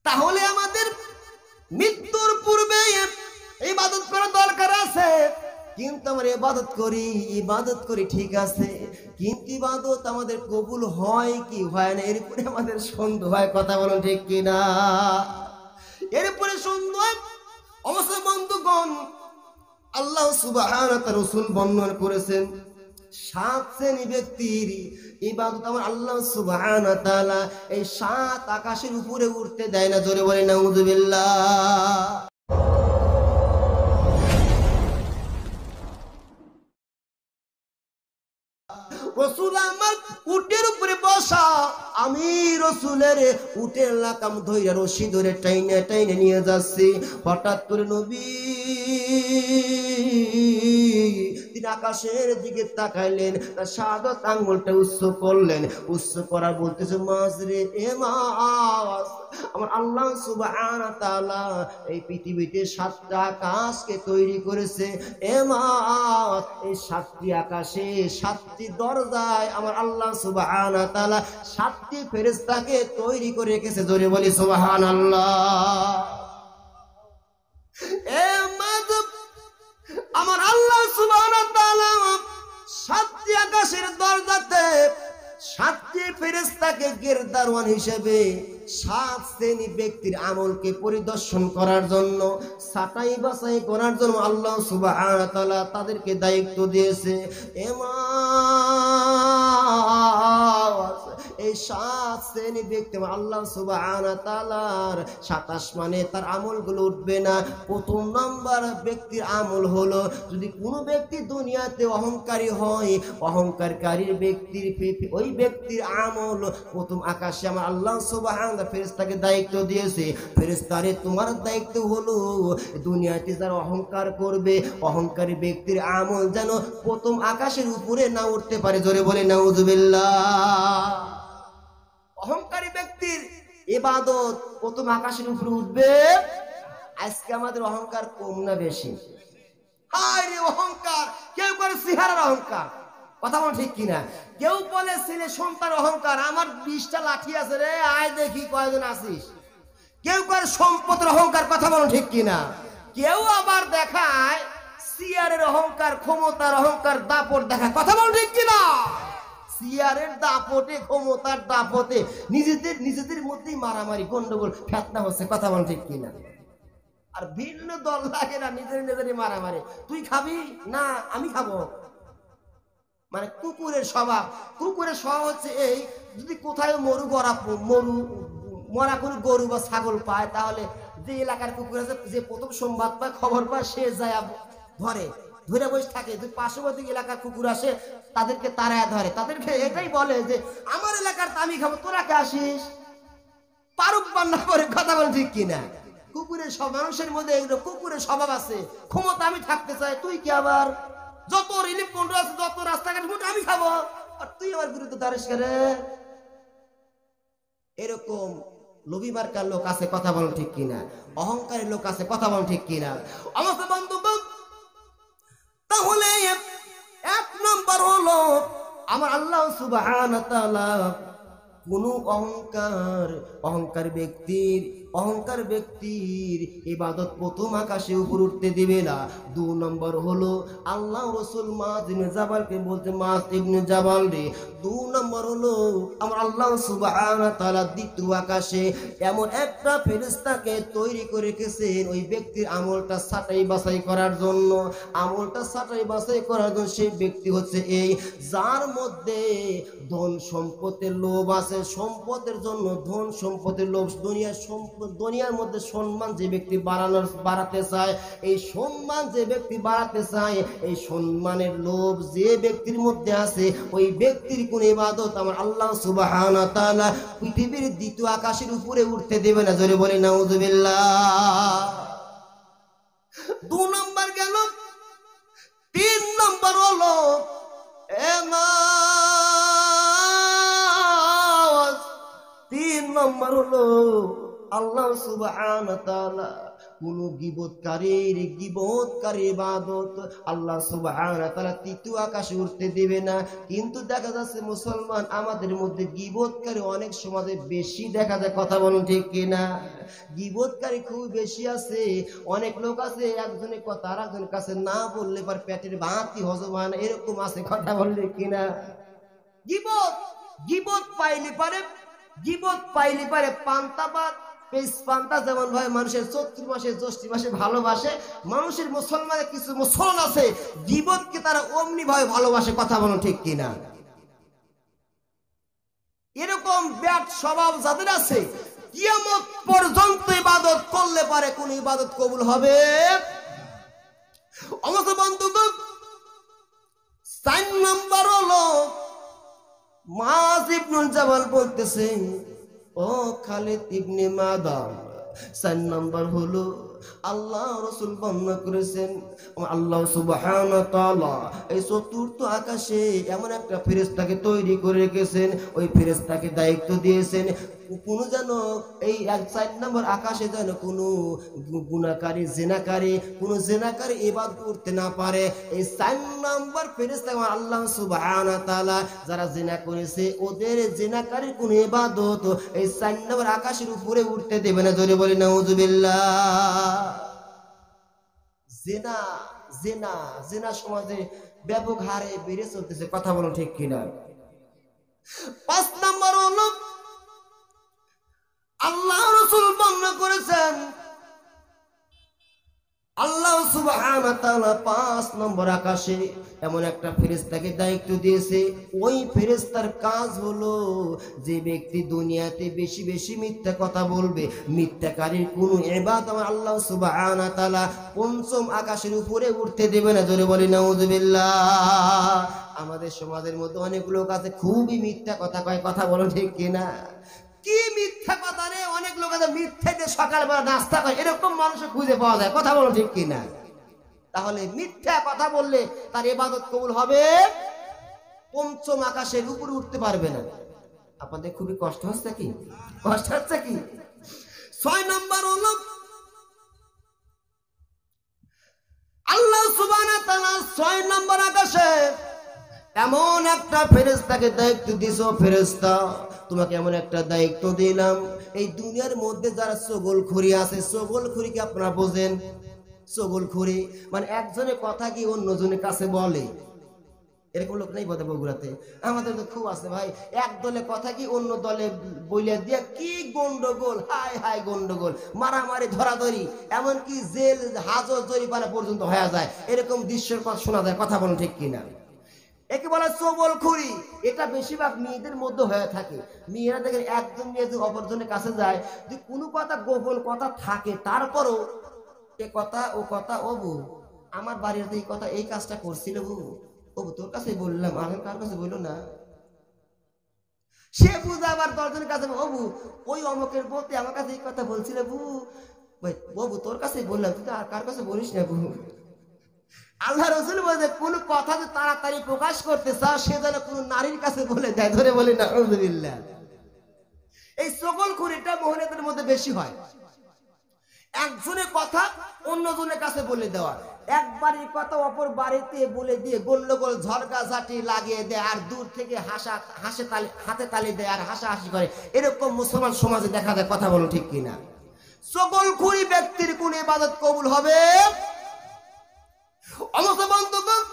তাহলে আমাদের মৃত্যুর পূর্বে ইবাদত করা দরকার আছে। কিন্তু আমরা ইবাদত করি ঠিক আছে, কিন্তু ইবাদত আমাদের কবুল হয় কি হয় না এর উপরে আমাদের সন্দেহ হয়। কথা বলুন ঠিক কিনা? এর উপরে সন্দেহ হয়। অবশ্য বন্ধুগণ, আল্লাহ সুবহানাহু ওয়া তাআলা রাসূল বর্ণনা করেছেন 7 শ্রেণী ব্যক্তির ইবাদত আমার আল্লাহ সুবহানাহু ওয়া তাআলা এই 7 আকাশের উপরে উঠতে দেয় না। জোরে বলে নাউযুবিল্লাহ। রসুল আমার উটের উপরে বসা, আমি রসুলের উটের লাকাম ধইরা রশি ধরে টাইনে টাইনে নিয়ে যাচ্ছি। হঠাৎ করে নবী তিনি আকাশের দিকে তাকাইলেন, তার শাহাদাত আঙ্গুলটা উচ্চ করলেন। উচ্চ করা বলতেছে, মাঝরে এ মাস, আমার আল্লাহ সুবহানাহু ওয়া তাআলা এই পৃথিবীতে 7টা আকাশকে তৈরি করেছে। এ মাস, এই 7টি আকাশে 7টি দরজায় আমার আল্লাহ সুবহানাহু ওয়া তাআলা 7টি ফেরেশতাকে তৈরি করে রেখেছে। জোরে বলি সুবহানাল্লাহ। এ মাস, আমার আল্লাহ সুবহানাহু ওয়া তাআলা 7টি আকাশের দরজাতে 7টি ফেরেশতাকে গেরদারওয়ান হিসেবে 7 শ্রেণী ব্যক্তির আমলকে পরিদর্শন করার জন্য, ছাঁটাই বাছাই করার জন্য আল্লাহ সুবহানাহু ওয়া তাআলা তাদেরকে দায়িত্ব দিয়েছে। এই 7 শ্রেণী ব্যক্তি আল্লাহ সুবহানাহু ওয়া তাআলার 7 আসমানে তার আমলগুলো উঠবে না। প্রথম নাম্বার ব্যক্তির আমল হলো, যদি কোনো ব্যক্তি দুনিয়াতে অহংকারী হয়, অহংকারকারীর ব্যক্তির ওই ব্যক্তির আমল প্রথম আকাশে আমার আল্লাহ সুবহানাহু ওয়া তাআলা ফেরেশতাকে দায়িত্ব দিয়েছে। ফেরেশতারে, তোমার দায়িত্ব হলো দুনিয়াতে যারা অহংকার করবে, অহংকারী ব্যক্তির আমল যেন প্রথম আকাশের উপরে না উঠতে পারে। জোরে বলে নাউযুবিল্লাহ। অহংকারী ব্যক্তির ইবাদত প্রথম আকাশের উপরে উঠবে। আজকে আমাদের অহংকার কম না বেশি? আরে অহংকার, কেউ করে চেহারার অহংকার, কথা বল ঠিক কিনা? কেউ বলে ছেলে সন্তান অহংকার, আমার 20টা লাঠি আছে রে, আয় দেখি কয়জন আছিস। কেউ করে সম্পদের অহংকার, কথা বল ঠিক কিনা? কেউ আবার দেখায় চেয়ারের অহংকার, ক্ষমতার অহংকার, দাপট দেখায়, কথা বল ঠিক কিনা? চেয়ারের দাপটে, ক্ষমতার দাপটে নিজেদের মধ্যেই মারামারি, গন্ডগোল, ফেতনা হচ্ছে, কথা বল ঠিক কিনা? আর ভিন্ন দল লাগে না, নিজেরই মারামারি। তুই খাবি না, আমি খাবো। মানে কুকুরের স্বভাব। কুকুরের স্বভাব হচ্ছে এই, যদি কোথায় মরা কোনো গরু বা ছাগল পায়, তাহলে যে এলাকার কুকুর আছে, যে প্রথম সংবাদ পায়, খবর পায়, সে যায় ধরে বসে থাকে। যে পার্শ্ববর্তী এলাকার কুকুর আসে, তাদেরকে তাড়ায় ধরে। তাদেরকে এটাই বলে যে আমার এলাকার আমি খাবো, তোরা কে আসিস? পারুক বান্না করে, কথা বল ঠিক কিনা? কুকুরের সব মানুষের মধ্যে কুকুরের স্বভাব আছে। ক্ষমতা আমি থাকতে চাই, তুই কি আবার? যত রিলিফ কন্ট্রোল আছে, যত রাস্তাঘাট আমি খাবো, আর তুই আমার বিরুদ্ধে দাঁড়িস করে। এরকম লোভী মার্কার লোক আছে, কথা বল ঠিক কিনা? অহংকারী লোক আছে, কথা বল ঠিক কিনা? আমার বন্ধু, তাহলে 1 নম্বর হলো আমার আল্লাহ সুবহানাহু ওয়া তাআলা কোন অহংকার ব্যক্তির ইবাদত প্রথম আকাশে উপর উঠতে দিবে না। 2 নম্বর হলো আল্লাহ রাসূল মায ইবনে জাবালকে বলতে, মায ইবনে জাবাল রে, 2 নম্বর হলো আমার আল্লাহ সুবহানাহু ওয়া তাআলা দ্বিতীয় আকাশে এমন একটা ফেরেশতাকে তৈরি করে রেখেছেন, ওই ব্যক্তির আমলটা ছাঁটাই বাছাই করার জন্য। সেই ব্যক্তি হচ্ছে এই, যার মধ্যে ধন সম্পদের লোভ আছে, সম্পদের জন্য ধন সম্পদের লোভ, দুনিয়ার মধ্যে সম্মান যে ব্যক্তি বাড়াতে চায়, এই সম্মান যে ব্যক্তি বাড়াতে চায়, এই সম্মানের লোভ যে ব্যক্তির মধ্যে আছে, ওই ব্যক্তির কোন ইবাদত আমার আল্লাহ সুবহানাহু ওয়া তাআলা পৃথিবীর দ্বিতীয় আকাশের উপরে উঠতে দেবে না। জোরে বলে নাউযুবিল্লাহ। 2 নম্বর গেল। 3 নম্বর হলো আল্লাহ সুবহানাহু ওয়া তাআলা কোন গীবতকারীর ইবাদত আল্লাহ সুবহানাহু ওয়া তাআলা তৃতীয় আকাশে উঠতে দিবে না। কিন্তু দেখা যাচ্ছে মুসলমান আমাদের মধ্যে গীবতকারী অনেক সমাজে বেশি দেখা যায়, কথা বলুন ঠিক কিনা? গীবতকারী খুব বেশি আছে। অনেক লোক আছে একজনের কথা আর একজনের কাছে না বললে পার পেটের ভাতই হজম হয় না, এরকম আছে, কথা বললে কিনা? গীবত পাইলে পারে পান্তাবাদ পান্তা যেমন ভাই মানুষের চৈত্র মাসে জ্যৈষ্ঠ মাসে ভালোবাসে, মানুষের মুসলমানের কিছু মুসলমান আছে গীবতকে তারা অমনি ভাবে ভালোবাসে, কথা বলুন ঠিক কিনা? এরকম ব্যাড স্বভাব যাদের আছে কিয়ামত পর্যন্ত ইবাদত করলে পারে কোন ইবাদত কবুল হবে? আমার বন্ধুগণ, 4 নম্বর হলো মুআয ইবনুল জাবাল বলতেছেন, ও খালিদ ইবনে মাদান, 4 নম্বর হলো আল্লাহ রাসূল বর্ণনা করেছেন আল্লাহ সুবহানাহু ওয়া তাআলা এই চতুর্থ আকাশে এমন একটা ফেরেশতাকে তৈরি করে রেখেছেন, ওই ফেরেশতাকে দায়িত্ব দিয়েছেন কোন যেন এই 4 নম্বর আকাশে যেন কোনো গুনাহকারী জেনাকারী ইবাদত করতে না পারে। এই 4 নম্বর ফেরেশতা আল্লাহ সুবহানাহু ওয়া তাআলা যারা জিনা করেছে ওদের জিনাকারীর কোনো ইবাদত এই 4 নম্বর আকাশের উপরে উঠতে দেবে না। জোরে বলি নাউজুবিল্লাহ। জিনা সমাজে ব্যাপক হারে বেড়ে চলতেছে, কথা বলো ঠিক কিনা? 5 নম্বর হলো আল্লাহ রাসূল বর্ণনা করেছেন আল্লাহ সুবহানাহু ওয়া তাআলা 5 নম্বর আকাশে এমন একটা ফেরেশতাকে দায়িত্ব দিয়েছে, ওই ফেরেশতার কাজ হলো যে ব্যক্তি দুনিয়াতে বেশি বেশি মিথ্যা কথা বলবে, মিথ্যাকারীর কোনো ইবাদত আল্লাহ সুবহানাহু ওয়া তাআলা 5ম আকাশের উপরে উঠতে দেবে না। জোরে বলি নাউজুবিল্লাহ। আমাদের সমাজের মধ্যে অনেক লোক আছে খুবই মিথ্যা কথা কয়, কথা বলো ঠিক কিনা? কি মিথ্যা কথা রে! অনেক লোক আছে মিথ্যে দিয়ে সকালবেলা নাস্তা করে, এরকম মানুষ খুঁজে পাওয়া যায়, কথা বলো ঠিক কিনা? তাহলে মিথ্যা কথা বললে তার ইবাদত কবুল হবে? 5ম আকাশের উপরে উঠতে পারবে না। আপনাদের খুবই কষ্ট হচ্ছে কি? 6 নম্বর হলো আল্লাহ সুবহানাহু ওয়া তাআলা 6 নম্বর আকাশে এমন একটা ফেরেশতাকে দায়িত্ব দিয়েছে, ফেরেশতা তোমাকে এমন একটা দায়িত্ব দিলাম, এই দুনিয়ার মধ্যে যারা চগলখড়ি আছে, চগলখড়িকে আপনারা বোঝেন? চগলখড়ি মানে একজনের কথা কি অন্যজনের কাছে বলে, এরকম লোক নেই বোধহয় বগুড়াতে? আমাদের তো খুব আছে ভাই, এক দলে কথা কি অন্য দলে বইলে দিয়া কি গন্ডগোল, হাই গন্ডগোল, মারামারি ধরাধরি, এমনকি জেল হাজত জরিমানা পর্যন্ত হয়ে যায়, এরকম দৃশ্যের কথা শোনা যায়, কথা বলেন ঠিক কিনা? একে বলে চগলখড়ি। এটা বেশিরভাগ মেয়েদের মধ্যে হয়ে থাকে। মেয়েরা দেখেন একজন মেয়ে যদি অপরজনের কাছে যায়, যদি কোনো কথা গোপন কথা থাকে তারপরও এ কথা ও কথা, ও বউ আমার বাড়িতে এই কথা এই কাজটা করছিল বউ, ও তোর কাছে বললাম, আমার কার কাছে বললো না। সে বুঝে আবার 10 জনের কাছে, ও বউ ওই অমকের বউতে আমার কাছে এই কথা বলছিল বউ তোর কাছে বললাম, তুই তো আর কার কাছে বলিস না বউ। আল্লাহ রাসূল বলে কোন কথা যে তাড়াতাড়ি প্রকাশ করতে চাও সে যেন কোন নারীর কাছে বলে দেয়। ধরে বলি নাউজুবিল্লাহ। এই চগলখড়িটা মহিলাদের মধ্যে বেশি হয়, একজনের কথা অন্যজনের কাছে বলে দেওয়া, এক বাড়ির কথা অপর বাড়িতে বলে দিয়ে গন্ডগোল ঝড়গাঝাটি লাগিয়ে দেয়, আর দূর থেকে হাতে তালি দেয় আর হাসাহাসি করে, এরকম মুসলমান সমাজে দেখা যায়, কথা বলো ঠিক কিনা? চগলখড়ি ব্যক্তির কোন ইবাদত কবুল হবে? আমার বন্ধুগণ,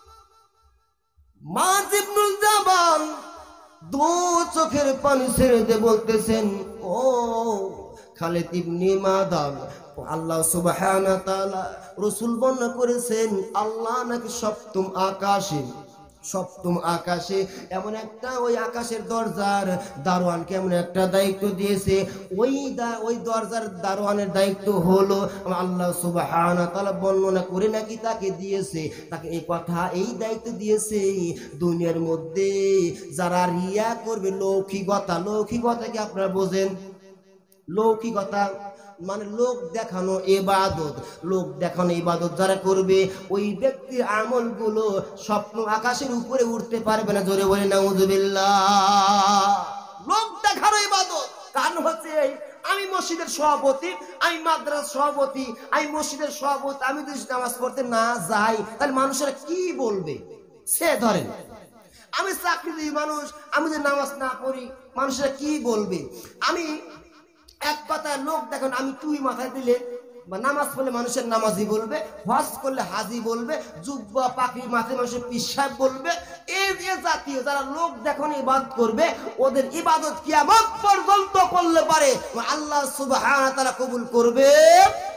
মুআয ইবনুল জাবাল 2 চোখের পানি ছেড়ে দিয়ে বলতেছেন, ও খালিদ ইবনে মাদান, আল্লাহ সুবহানাহু ওয়া তাআলা রাসূল বর্ণনা করেছেন আল্লাহ নাকি 7ম আকাশে এমন একটা ওই আকাশের দরজার দারোয়ানকে এমন একটা দায়িত্ব দিয়েছে, ওই দরজার দারোয়ানের দায়িত্ব হলো আল্লাহ সুবহানাহু ওয়া তাআলা বর্ণনা করে নাকি তাকে দিয়েছে, তাকে এই কথা এই দায়িত্ব দিয়েছে, দুনিয়ার মধ্যে যারা রিয়া করবে, লৌকিকতা কি আপনারা বোঝেন? লৌকিকতা মানে লোক দেখানো ইবাদত যারা করবে ওই ব্যক্তির আমলগুলো স্বপ্ন আকাশের উপরে উঠতে পারবে না। জোরে বলে নাউজুবিল্লাহ। লোক দেখানো ইবাদত কারণ হচ্ছে আমি মসজিদের সভাপতি, আমি মাদ্রাসার সভাপতি, আমি মসজিদের সভাপতি, আমি যদি নামাজ পড়তে না যাই তাহলে মানুষেরা কি বলবে? সে ধরেন আমি চাকরিজীবী মানুষ, আমি যদি নামাজ না পড়ি মানুষেরা কি বলবে? আমি এক কথা লোক দেখুন, আমি টুই মাথায় দিলে বা নামাজ পড়লে মানুষের নামাজি বলবে, হজ করলে হাজি বলবে, জুব্বা পাখি মাথায় মানুষের পীর সাহেব বলবে। এই যে জাতীয় যারা লোক দেখুন ইবাদত করবে, ওদের ইবাদত কিয়ামত পর্যন্ত করলে পারে আল্লাহ সুবহানাহু ওয়া তাআলা কবুল করবে